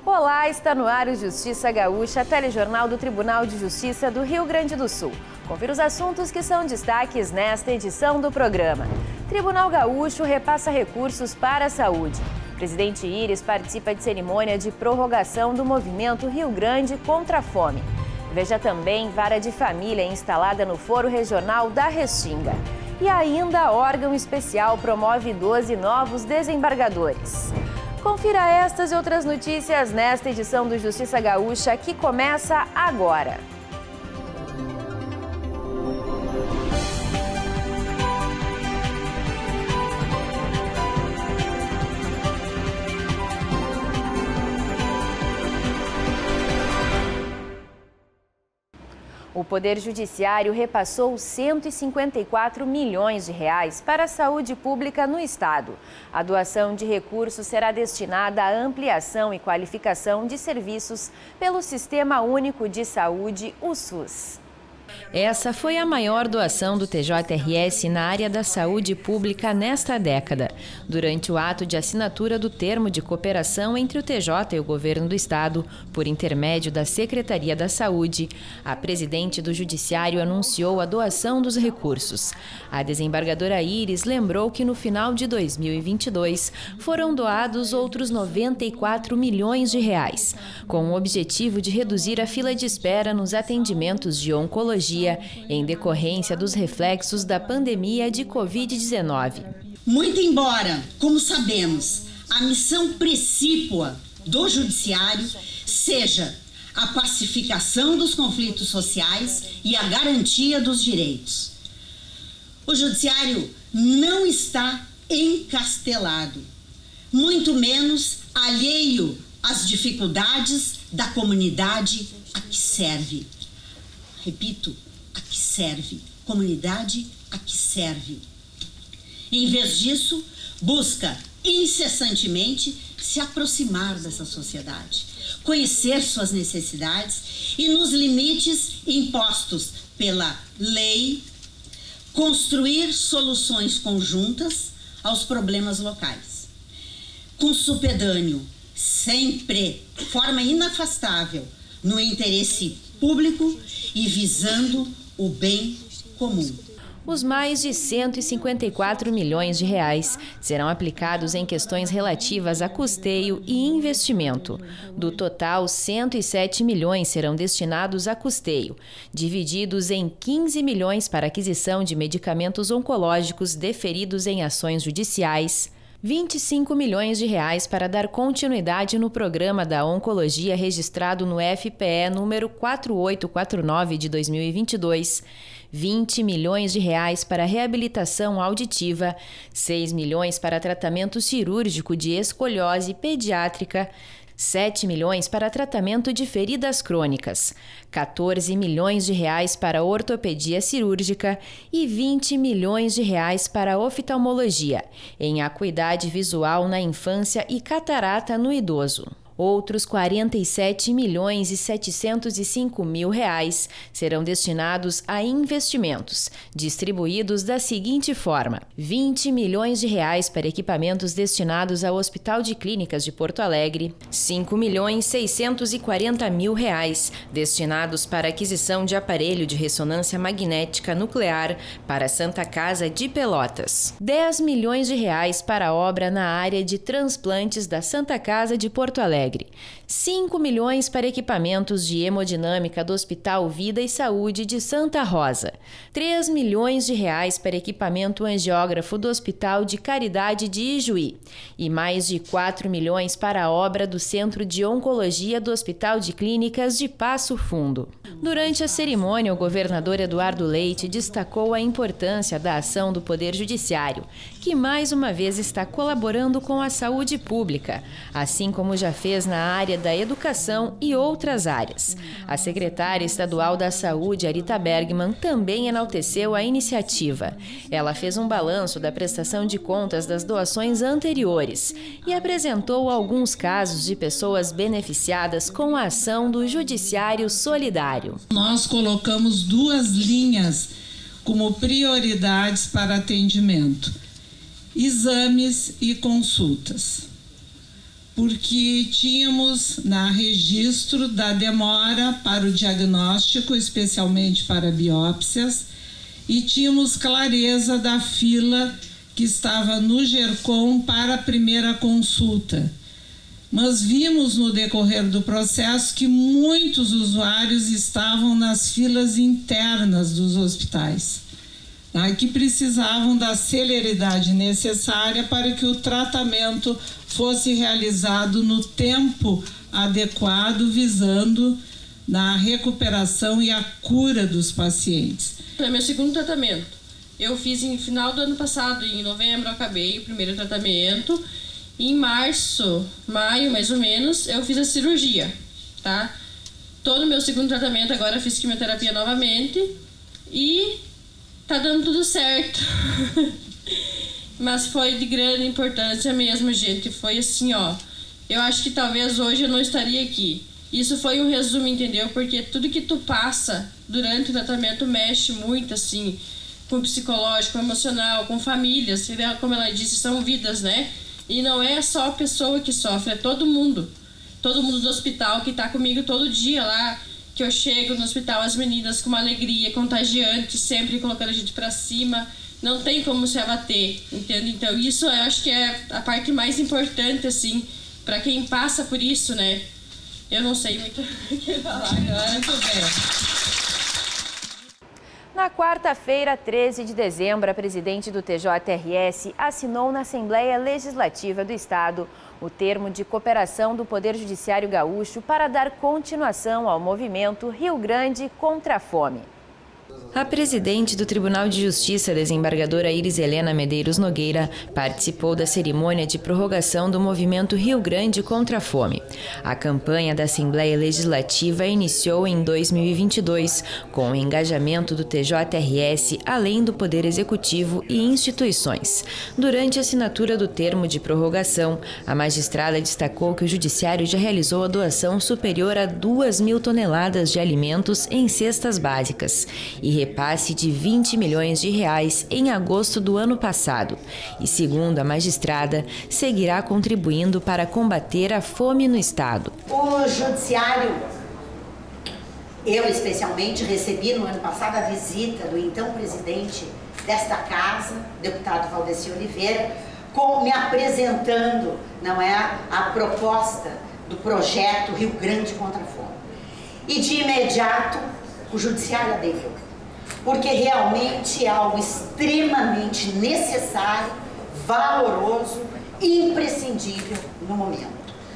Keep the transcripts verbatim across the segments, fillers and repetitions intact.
Olá, está no ar o Justiça Gaúcha, telejornal do Tribunal de Justiça do Rio Grande do Sul. Confira os assuntos que são destaques nesta edição do programa. Tribunal Gaúcho repassa recursos para a saúde. Presidente Íris participa de cerimônia de prorrogação do movimento Rio Grande contra a fome. Veja também vara de família instalada no Foro Regional da Restinga. E ainda, órgão especial promove doze novos desembargadores. Confira estas e outras notícias nesta edição do Justiça Gaúcha, que começa agora. O Poder Judiciário repassou cento e cinquenta e quatro milhões de reais para a saúde pública no estado. A doação de recursos será destinada à ampliação e qualificação de serviços pelo Sistema Único de Saúde, o SUS. Essa foi a maior doação do T J R S na área da saúde pública nesta década. Durante o ato de assinatura do termo de cooperação entre o T J e o governo do estado, por intermédio da Secretaria da Saúde, a presidente do Judiciário anunciou a doação dos recursos. A desembargadora Íris lembrou que no final de dois mil e vinte e dois foram doados outros noventa e quatro milhões de reais, com o objetivo de reduzir a fila de espera nos atendimentos de oncologia em decorrência dos reflexos da pandemia de covid dezenove. Muito embora, como sabemos, a missão precípua do Judiciário seja a pacificação dos conflitos sociais e a garantia dos direitos. O Judiciário não está encastelado, muito menos alheio às dificuldades da comunidade a que serve. Repito, a que serve, comunidade a que serve. Em vez disso, busca incessantemente se aproximar dessa sociedade, conhecer suas necessidades e, nos limites impostos pela lei, construir soluções conjuntas aos problemas locais. Com supedâneo, sempre, de forma inafastável, no interesse público e visando o bem comum. Os mais de cento e cinquenta e quatro milhões de reais serão aplicados em questões relativas a custeio e investimento. Do total, cento e sete milhões serão destinados a custeio, divididos em quinze milhões para aquisição de medicamentos oncológicos deferidos em ações judiciais, vinte e cinco milhões de reais para dar continuidade no programa da oncologia registrado no F P E número quatro oito quatro nove de dois mil e vinte e dois, vinte milhões de reais para reabilitação auditiva, seis milhões para tratamento cirúrgico de escoliose pediátrica, sete milhões para tratamento de feridas crônicas, quatorze milhões de reais para ortopedia cirúrgica e vinte milhões de reais para oftalmologia, em acuidade visual na infância e catarata no idoso. Outros quarenta e sete milhões e setecentos e cinco mil reais serão destinados a investimentos, distribuídos da seguinte forma: vinte milhões de reais para equipamentos destinados ao Hospital de Clínicas de Porto Alegre, cinco milhões seiscentos e quarenta mil reais destinados para aquisição de aparelho de ressonância magnética nuclear para a Santa Casa de Pelotas, dez milhões de reais para a obra na área de transplantes da Santa Casa de Porto Alegre, cinco milhões para equipamentos de hemodinâmica do Hospital Vida e Saúde de Santa Rosa, três milhões de reais para equipamento angiógrafo do Hospital de Caridade de Ijuí e mais de quatro milhões para a obra do Centro de Oncologia do Hospital de Clínicas de Passo Fundo. Durante a cerimônia, o governador Eduardo Leite destacou a importância da ação do Poder Judiciário, que mais uma vez está colaborando com a saúde pública, assim como já fez na área da educação e outras áreas. A secretária estadual da Saúde, Arita Bergman, também enalteceu a iniciativa. Ela fez um balanço da prestação de contas das doações anteriores e apresentou alguns casos de pessoas beneficiadas com a ação do Judiciário Solidário. Nós colocamos duas linhas como prioridades para atendimento: exames e consultas. porque tínhamos na registro da demora para o diagnóstico, especialmente para biópsias, e tínhamos clareza da fila que estava no GERCOM para a primeira consulta. Mas vimos no decorrer do processo que muitos usuários estavam nas filas internas dos hospitais, tá? Que precisavam da celeridade necessária para que o tratamento fosse realizado no tempo adequado, visando na recuperação e a cura dos pacientes. É meu segundo tratamento. Eu fiz em final do ano passado, em novembro eu acabei o primeiro tratamento. Em março, maio mais ou menos, eu fiz a cirurgia, tá? Tô no meu segundo tratamento agora, fiz quimioterapia novamente e tá dando tudo certo. Mas foi de grande importância mesmo, gente. Foi assim, ó. Eu acho que talvez hoje eu não estaria aqui. Isso foi um resumo, entendeu? Porque tudo que tu passa durante o tratamento mexe muito, assim, com o psicológico, com o emocional, com famílias. Como ela disse, são vidas, né? E não é só a pessoa que sofre, é todo mundo. Todo mundo do hospital que tá comigo todo dia lá, que eu chego no hospital, as meninas com uma alegria contagiante, sempre colocando a gente pra cima. Não tem como se abater, entende? Então isso eu acho que é a parte mais importante, assim, para quem passa por isso, né? Eu não sei muito o que falar agora, muito bem. Na quarta-feira, treze de dezembro, a presidente do T J R S assinou na Assembleia Legislativa do Estado o termo de cooperação do Poder Judiciário Gaúcho para dar continuação ao movimento Rio Grande contra a Fome. A presidente do Tribunal de Justiça, desembargadora Iris Helena Medeiros Nogueira, participou da cerimônia de prorrogação do movimento Rio Grande contra a Fome. A campanha da Assembleia Legislativa iniciou em dois mil e vinte e dois, com o engajamento do T J R S, além do Poder Executivo e instituições. Durante a assinatura do termo de prorrogação, a magistrada destacou que o Judiciário já realizou a doação superior a duas mil toneladas de alimentos em cestas básicas e repasse de vinte milhões de reais em agosto do ano passado. E, segundo a magistrada, seguirá contribuindo para combater a fome no Estado. O Judiciário, eu especialmente, recebi no ano passado a visita do então presidente desta casa, deputado Valdeci Oliveira, com, me apresentando, não é, a proposta do projeto Rio Grande contra a Fome. E de imediato o Judiciário aderiu, porque realmente é algo extremamente necessário, valoroso e imprescindível no momento.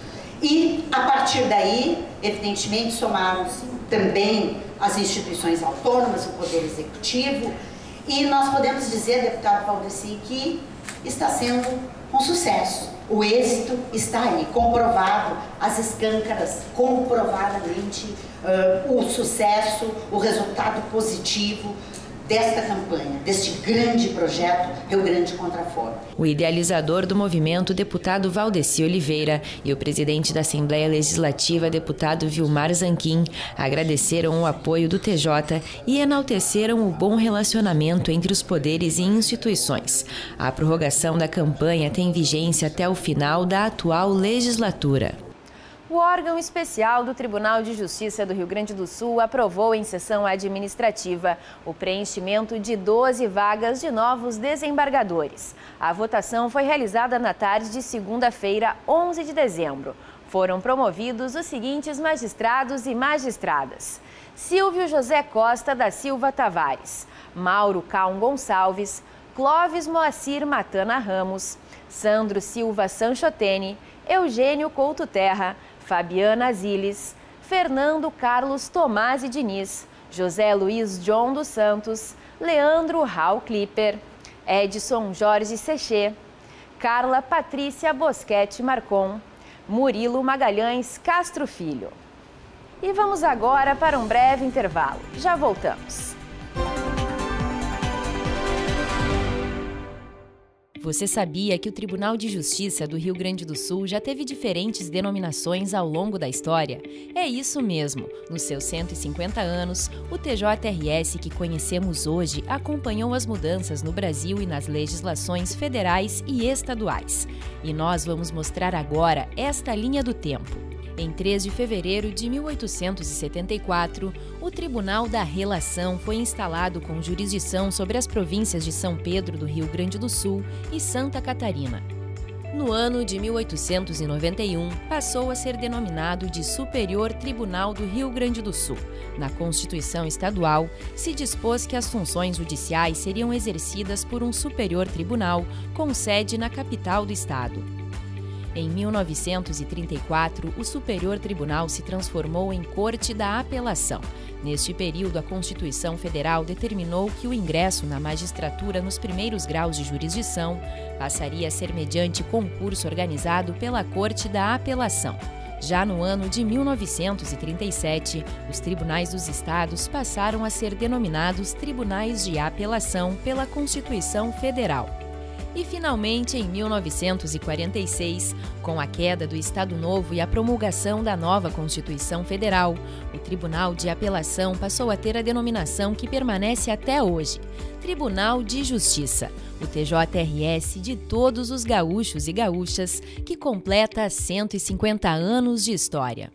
E, a partir daí, evidentemente, somaram-se também as instituições autônomas, o Poder Executivo, e nós podemos dizer, deputado Valdeci, que está sendo um sucesso. O êxito está aí, comprovado, as escâncaras, comprovadamente, uh, o sucesso, o resultado positivo desta campanha, deste grande projeto Rio Grande contra a Fome. O idealizador do movimento, deputado Valdeci Oliveira, e o presidente da Assembleia Legislativa, deputado Vilmar Zanquim, agradeceram o apoio do T J e enalteceram o bom relacionamento entre os poderes e instituições. A prorrogação da campanha tem vigência até o final da atual legislatura. O órgão especial do Tribunal de Justiça do Rio Grande do Sul aprovou em sessão administrativa o preenchimento de doze vagas de novos desembargadores. A votação foi realizada na tarde de segunda-feira, onze de dezembro. Foram promovidos os seguintes magistrados e magistradas: Silvio José Costa da Silva Tavares, Mauro Caum Gonçalves, Clóvis Moacir Matana Ramos, Sandro Silva Sanchotene, Eugênio Couto Terra, Fabiana Aziles, Fernando Carlos Tomás e Diniz, José Luiz John dos Santos, Leandro Raul Clipper, Edson Jorge Sechê, Carla Patrícia Bosquete Marcon, Murilo Magalhães Castro Filho. E vamos agora para um breve intervalo. Já voltamos. Você sabia que o Tribunal de Justiça do Rio Grande do Sul já teve diferentes denominações ao longo da história? É isso mesmo. Nos seus cento e cinquenta anos, o T J R S que conhecemos hoje acompanhou as mudanças no Brasil e nas legislações federais e estaduais. E nós vamos mostrar agora esta linha do tempo. Em três de fevereiro de mil oitocentos e setenta e quatro, o Tribunal da Relação foi instalado com jurisdição sobre as províncias de São Pedro do Rio Grande do Sul e Santa Catarina. No ano de mil oitocentos e noventa e um, passou a ser denominado de Superior Tribunal do Rio Grande do Sul. Na Constituição Estadual, se dispôs que as funções judiciais seriam exercidas por um Superior Tribunal com sede na capital do estado. Em mil novecentos e trinta e quatro, o Superior Tribunal se transformou em Corte da Apelação. Neste período, a Constituição Federal determinou que o ingresso na magistratura nos primeiros graus de jurisdição passaria a ser mediante concurso organizado pela Corte da Apelação. Já no ano de mil novecentos e trinta e sete, os tribunais dos estados passaram a ser denominados Tribunais de Apelação pela Constituição Federal. E, finalmente, em mil novecentos e quarenta e seis, com a queda do Estado Novo e a promulgação da nova Constituição Federal, o Tribunal de Apelação passou a ter a denominação que permanece até hoje, Tribunal de Justiça, o T J R S de todos os gaúchos e gaúchas, que completa cento e cinquenta anos de história.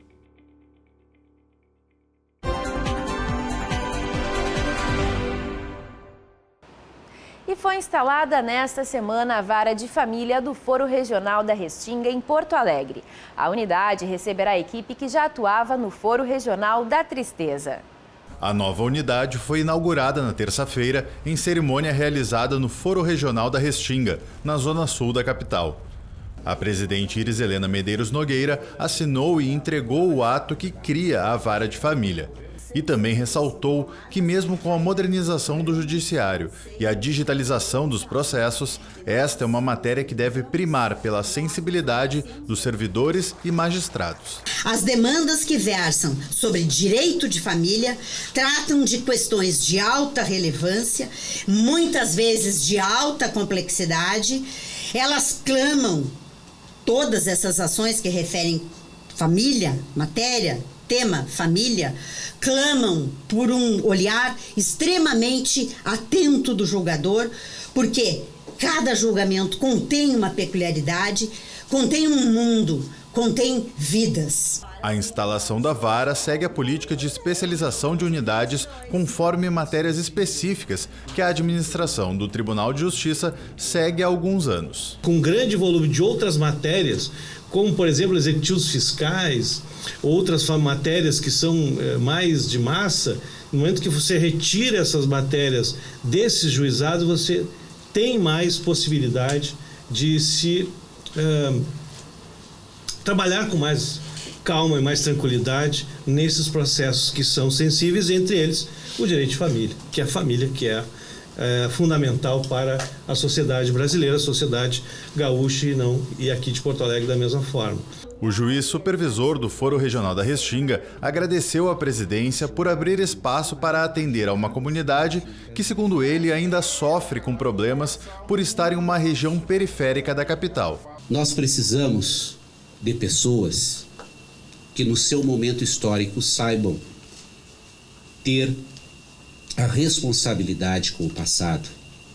E foi instalada nesta semana a Vara de Família do Foro Regional da Restinga, em Porto Alegre. A unidade receberá a equipe que já atuava no Foro Regional da Tristeza. A nova unidade foi inaugurada na terça-feira em cerimônia realizada no Foro Regional da Restinga, na zona sul da capital. A presidente Iris Helena Medeiros Nogueira assinou e entregou o ato que cria a Vara de Família. E também ressaltou que, mesmo com a modernização do judiciário e a digitalização dos processos, esta é uma matéria que deve primar pela sensibilidade dos servidores e magistrados. As demandas que versam sobre direito de família tratam de questões de alta relevância, muitas vezes de alta complexidade. Elas clamam, todas essas ações que referem família, matéria, tema, família, clamam por um olhar extremamente atento do julgador, porque cada julgamento contém uma peculiaridade, contém um mundo, contém vidas. A instalação da vara segue a política de especialização de unidades conforme matérias específicas que a administração do Tribunal de Justiça segue há alguns anos. Com um grande volume de outras matérias, como, por exemplo, executivos fiscais, outras matérias que são é, mais de massa, no momento que você retira essas matérias desses juizados, você tem mais possibilidade de se é, trabalhar com mais calma e mais tranquilidade nesses processos que são sensíveis, entre eles o direito de família, que é a família que é É, fundamental para a sociedade brasileira, a sociedade gaúcha e, não, e aqui de Porto Alegre da mesma forma. O juiz supervisor do Foro Regional da Restinga agradeceu à presidência por abrir espaço para atender a uma comunidade que, segundo ele, ainda sofre com problemas por estar em uma região periférica da capital. Nós precisamos de pessoas que no seu momento histórico saibam ter a responsabilidade com o passado,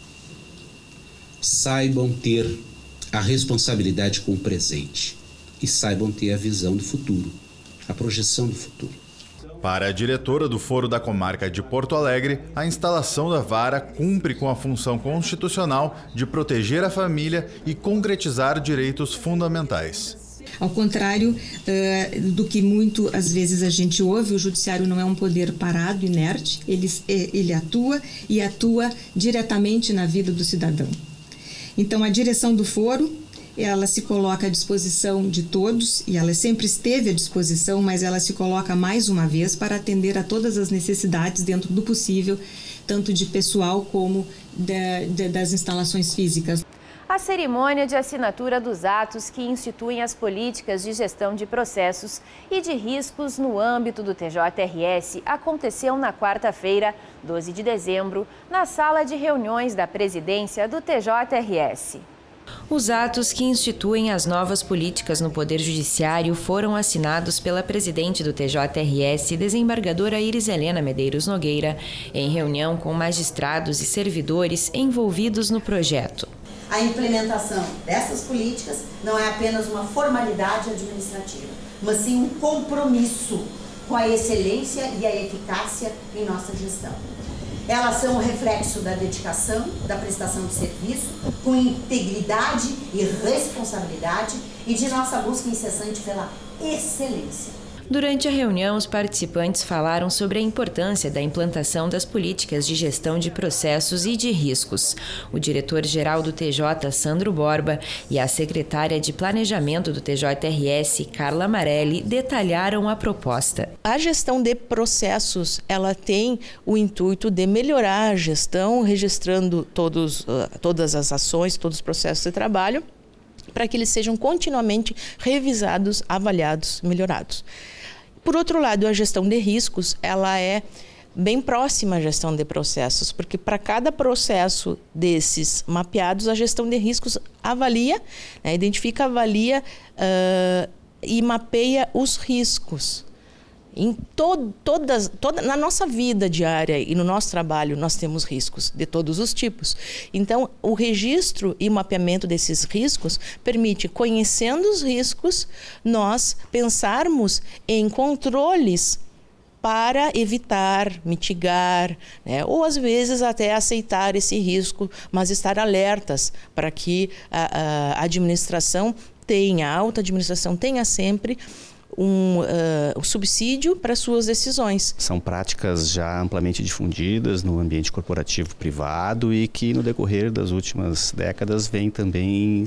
saibam ter a responsabilidade com o presente e saibam ter a visão do futuro, a projeção do futuro. Para a diretora do Foro da Comarca de Porto Alegre, a instalação da vara cumpre com a função constitucional de proteger a família e concretizar direitos fundamentais. Ao contrário uh, do que muito às vezes a gente ouve, o judiciário não é um poder parado, inerte, ele, ele atua e atua diretamente na vida do cidadão. Então a direção do foro, ela se coloca à disposição de todos, e ela sempre esteve à disposição, mas ela se coloca mais uma vez para atender a todas as necessidades dentro do possível, tanto de pessoal como de, de, das instalações físicas. A cerimônia de assinatura dos atos que instituem as políticas de gestão de processos e de riscos no âmbito do T J R S aconteceu na quarta-feira, doze de dezembro, na sala de reuniões da presidência do T J R S. Os atos que instituem as novas políticas no Poder Judiciário foram assinados pela presidente do T J R S, desembargadora Iriselena Medeiros Nogueira, em reunião com magistrados e servidores envolvidos no projeto. A implementação dessas políticas não é apenas uma formalidade administrativa, mas sim um compromisso com a excelência e a eficácia em nossa gestão. Elas são o reflexo da dedicação, da prestação de serviço, com integridade e responsabilidade e de nossa busca incessante pela excelência. Durante a reunião, os participantes falaram sobre a importância da implantação das políticas de gestão de processos e de riscos. O diretor-geral do T J, Sandro Borba, e a secretária de Planejamento do T J R S, Carla Amarelli, detalharam a proposta. A gestão de processos, ela tem o intuito de melhorar a gestão, registrando todos, todas as ações, todos os processos de trabalho, para que eles sejam continuamente revisados, avaliados, melhorados. Por outro lado, a gestão de riscos, ela é bem próxima à gestão de processos, porque para cada processo desses mapeados, a gestão de riscos avalia, né, identifica, avalia uh, e mapeia os riscos. Em todo, todas, toda, na nossa vida diária e no nosso trabalho, nós temos riscos de todos os tipos. Então, o registro e mapeamento desses riscos permite, conhecendo os riscos, nós pensarmos em controles para evitar, mitigar, né? Ou às vezes até aceitar esse risco, mas estar alertas para que a, a administração tenha, a alta administração tenha sempre um uh, subsídio para suas decisões. São práticas já amplamente difundidas no ambiente corporativo privado e que no decorrer das últimas décadas vem também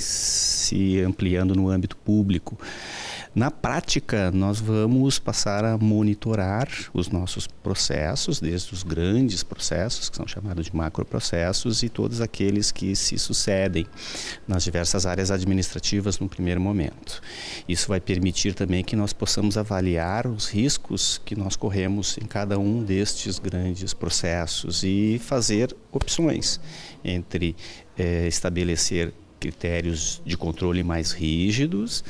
se ampliando no âmbito público. Na prática, nós vamos passar a monitorar os nossos processos, desde os grandes processos, que são chamados de macroprocessos, e todos aqueles que se sucedem nas diversas áreas administrativas no primeiro momento. Isso vai permitir também que nós possamos avaliar os riscos que nós corremos em cada um destes grandes processos e fazer opções entre eh, estabelecer critérios de controle mais rígidos,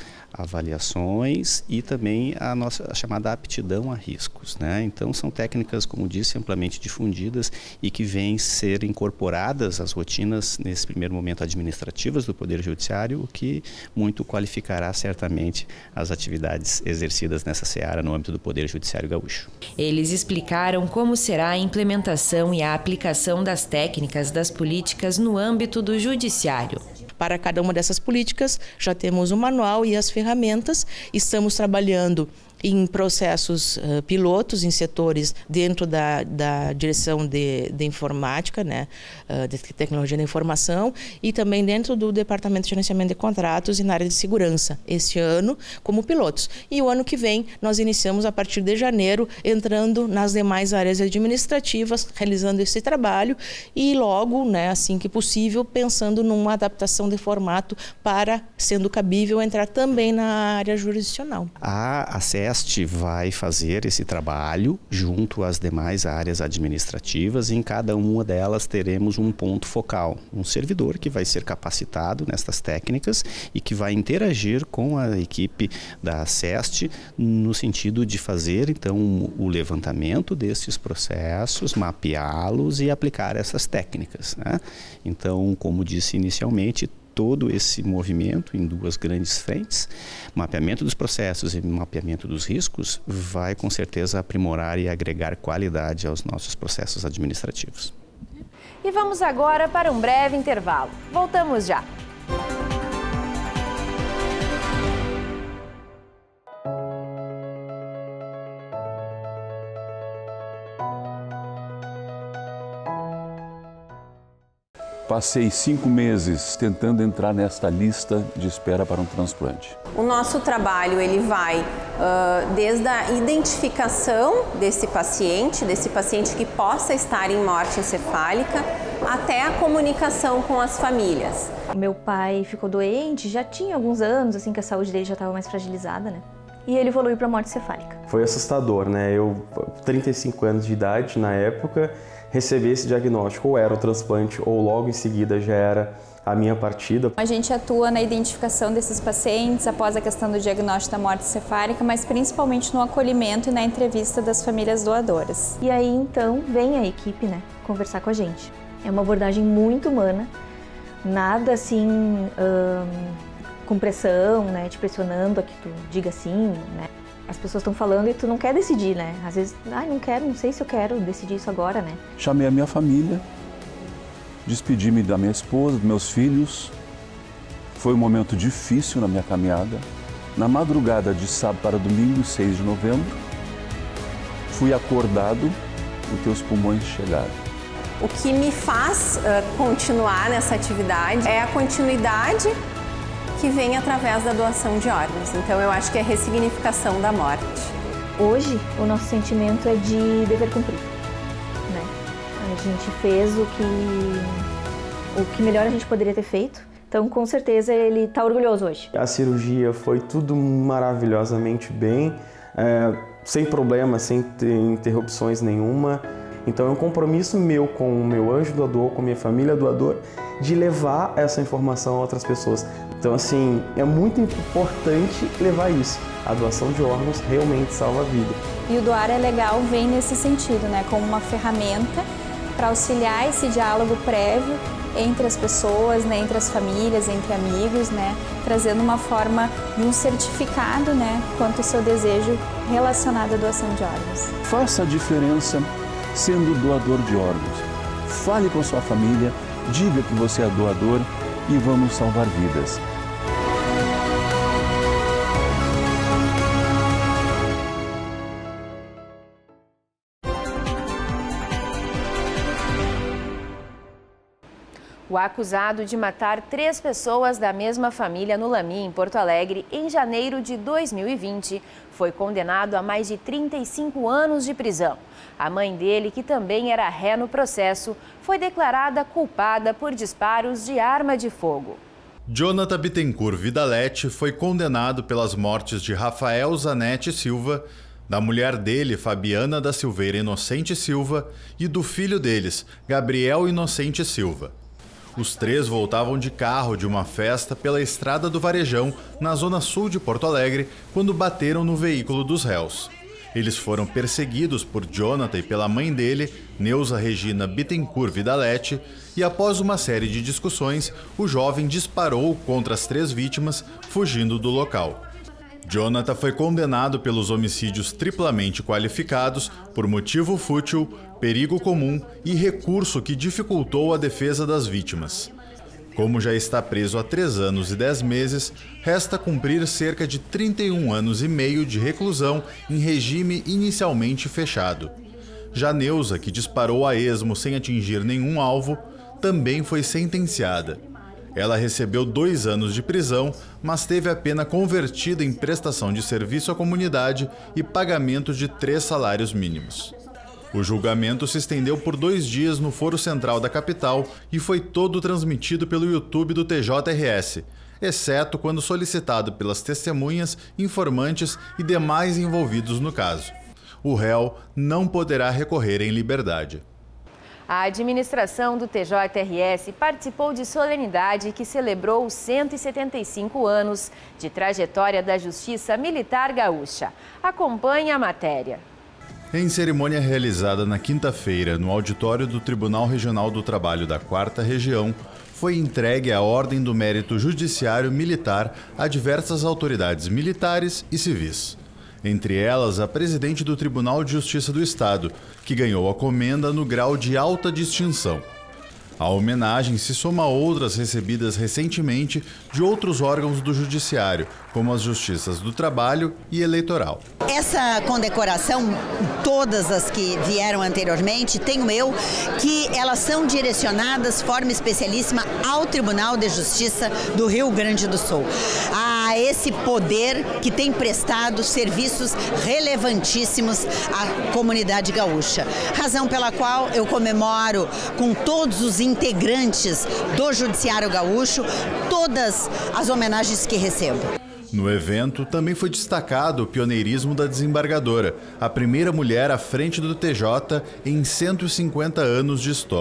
avaliações e também a nossa a chamada aptidão a riscos, né? Então são técnicas, como disse, amplamente difundidas e que vêm ser incorporadas às rotinas nesse primeiro momento administrativas do Poder Judiciário, o que muito qualificará certamente as atividades exercidas nessa seara no âmbito do Poder Judiciário gaúcho. Eles explicaram como será a implementação e a aplicação das técnicas das políticas no âmbito do Judiciário. Para cada uma dessas políticas, já temos o manual e as ferramentas. Estamos trabalhando em processos uh, pilotos, em setores dentro da, da direção de, de informática, né, uh, de tecnologia da informação, e também dentro do Departamento de Gerenciamento de Contratos e na área de segurança, este ano como pilotos. E o ano que vem nós iniciamos a partir de janeiro, entrando nas demais áreas administrativas, realizando esse trabalho e logo, né, assim que possível, pensando numa adaptação de formato para, sendo cabível, entrar também na área jurisdicional. A ACEST vai fazer esse trabalho junto às demais áreas administrativas e em cada uma delas teremos um ponto focal, um servidor que vai ser capacitado nestas técnicas e que vai interagir com a equipe da ACEST no sentido de fazer então o levantamento desses processos, mapeá-los e aplicar essas técnicas, né? Então, como disse inicialmente, todo esse movimento em duas grandes frentes, mapeamento dos processos e mapeamento dos riscos, vai com certeza aprimorar e agregar qualidade aos nossos processos administrativos. E vamos agora para um breve intervalo. Voltamos já. Passei cinco meses tentando entrar nesta lista de espera para um transplante. O nosso trabalho ele vai uh, desde a identificação desse paciente, desse paciente que possa estar em morte encefálica, até a comunicação com as famílias. Meu pai ficou doente, já tinha alguns anos, assim que a saúde dele já estava mais fragilizada, né? E ele evoluiu para morte encefálica. Foi assustador, né? Eu, trinta e cinco anos de idade na época, recebi esse diagnóstico, ou era o transplante ou logo em seguida já era a minha partida. A gente atua na identificação desses pacientes após a questão do diagnóstico da morte cefálica, mas principalmente no acolhimento e na entrevista das famílias doadoras. E aí então vem a equipe, né, conversar com a gente. É uma abordagem muito humana, nada assim hum, com pressão, né, te pressionando a que tu diga sim, né. As pessoas estão falando e tu não quer decidir, né? Às vezes, ah, não quero, não sei se eu quero decidir isso agora, né? Chamei a minha família, despedi-me da minha esposa, dos meus filhos. Foi um momento difícil na minha caminhada. Na madrugada de sábado para domingo, seis de novembro, fui acordado, os teus pulmões chegaram. O que me faz uh, continuar nessa atividade é a continuidade que vem através da doação de órgãos. Então eu acho que é a ressignificação da morte. Hoje o nosso sentimento é de dever cumprido, né? A gente fez o que, o que melhor a gente poderia ter feito, então com certeza ele está orgulhoso hoje. A cirurgia foi tudo maravilhosamente bem, é, sem problema, sem ter interrupções nenhuma. Então é um compromisso meu com o meu anjo doador, com a minha família doadora, de levar essa informação a outras pessoas. Então assim, é muito importante levar isso. A doação de órgãos realmente salva a vida. E o Doar é Legal vem nesse sentido, né, como uma ferramenta para auxiliar esse diálogo prévio entre as pessoas, né, entre as famílias, entre amigos, né, trazendo uma forma de um certificado, né, quanto ao seu desejo relacionado à doação de órgãos. Faça a diferença sendo doador de órgãos. Fale com sua família, diga que você é doador e vamos salvar vidas. O acusado de matar três pessoas da mesma família no Lamy, em Porto Alegre, em janeiro de dois mil e vinte, foi condenado a mais de trinta e cinco anos de prisão. A mãe dele, que também era ré no processo, foi declarada culpada por disparos de arma de fogo. Jonathan Bittencourt Vidalete foi condenado pelas mortes de Rafael Zanetti Silva, da mulher dele, Fabiana da Silveira Inocente Silva, e do filho deles, Gabriel Inocente Silva. Os três voltavam de carro de uma festa pela Estrada do Varejão, na zona sul de Porto Alegre, quando bateram no veículo dos réus. Eles foram perseguidos por Jonathan e pela mãe dele, Neuza Regina Bittencourt Vidalete, e após uma série de discussões, o jovem disparou contra as três vítimas, fugindo do local. Jonathan foi condenado pelos homicídios triplamente qualificados por motivo fútil, perigo comum e recurso que dificultou a defesa das vítimas. Como já está preso há três anos e dez meses, resta cumprir cerca de trinta e um anos e meio de reclusão em regime inicialmente fechado. Já Neuza, que disparou a esmo sem atingir nenhum alvo, também foi sentenciada. Ela recebeu dois anos de prisão, mas teve a pena convertida em prestação de serviço à comunidade e pagamento de três salários mínimos. O julgamento se estendeu por dois dias no Foro Central da capital e foi todo transmitido pelo YouTube do T J R S, exceto quando solicitado pelas testemunhas, informantes e demais envolvidos no caso. O réu não poderá recorrer em liberdade. A administração do T J R S participou de solenidade que celebrou os cento e setenta e cinco anos de trajetória da Justiça Militar Gaúcha. Acompanhe a matéria. Em cerimônia realizada na quinta-feira no auditório do Tribunal Regional do Trabalho da quarta Região, foi entregue a Ordem do Mérito Judiciário Militar a diversas autoridades militares e civis. Entre elas, a presidente do Tribunal de Justiça do Estado, que ganhou a comenda no grau de alta distinção. A homenagem se soma a outras recebidas recentemente de outros órgãos do Judiciário, como as Justiças do Trabalho e Eleitoral. Essa condecoração, todas as que vieram anteriormente, tenho eu, que elas são direcionadas de forma especialíssima ao Tribunal de Justiça do Rio Grande do Sul. A esse poder que tem prestado serviços relevantíssimos à comunidade gaúcha. Razão pela qual eu comemoro com todos os integrantes do Judiciário Gaúcho todas as homenagens que recebo. No evento, também foi destacado o pioneirismo da desembargadora, a primeira mulher à frente do T J em cento e cinquenta anos de história.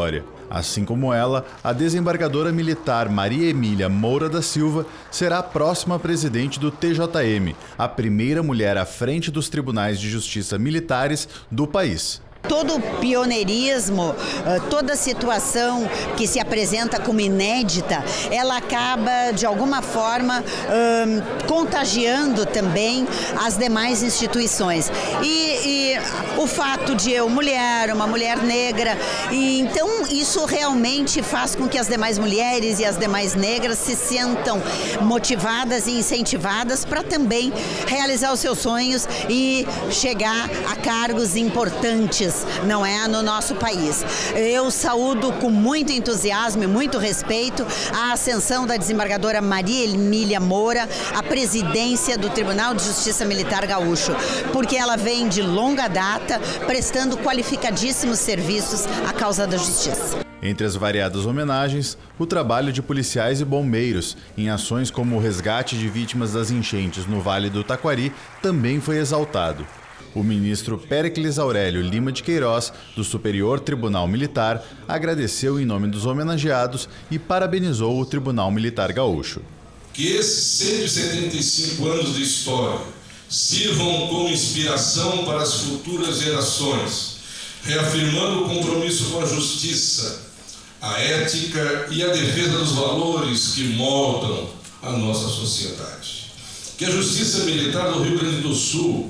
Assim como ela, a desembargadora militar Maria Emília Moura da Silva será a próxima presidente do T J M, a primeira mulher à frente dos tribunais de justiça militares do país. Todo o pioneirismo, toda situação que se apresenta como inédita, ela acaba, de alguma forma, um, contagiando também as demais instituições. E, e o fato de eu, mulher, uma mulher negra, e então isso realmente faz com que as demais mulheres e as demais negras se sintam motivadas e incentivadas para também realizar os seus sonhos e chegar a cargos importantes, não é, no nosso país. Eu saúdo com muito entusiasmo e muito respeito a ascensão da desembargadora Maria Emília Moura à presidência do Tribunal de Justiça Militar Gaúcho, porque ela vem de longa data prestando qualificadíssimos serviços à causa da justiça. Entre as variadas homenagens, o trabalho de policiais e bombeiros em ações como o resgate de vítimas das enchentes no Vale do Taquari também foi exaltado. O ministro Péricles Aurélio Lima de Queiroz, do Superior Tribunal Militar, agradeceu em nome dos homenageados e parabenizou o Tribunal Militar Gaúcho. Que esses cento e setenta e cinco anos de história sirvam como inspiração para as futuras gerações, reafirmando o compromisso com a justiça, a ética e a defesa dos valores que moldam a nossa sociedade. Que a Justiça Militar do Rio Grande do Sul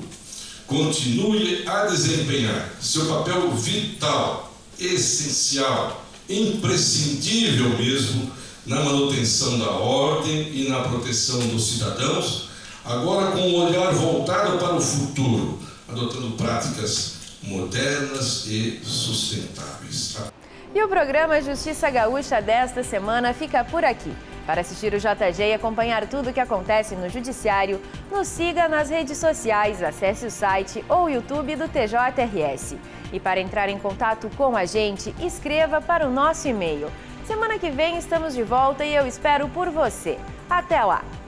continue a desempenhar seu papel vital, essencial, imprescindível mesmo na manutenção da ordem e na proteção dos cidadãos, agora com um olhar voltado para o futuro, adotando práticas modernas e sustentáveis. E o programa Justiça Gaúcha desta semana fica por aqui. Para assistir o J G e acompanhar tudo o que acontece no Judiciário, nos siga nas redes sociais, acesse o site ou o YouTube do T J R S. E para entrar em contato com a gente, escreva para o nosso e-mail. Semana que vem estamos de volta e eu espero por você. Até lá!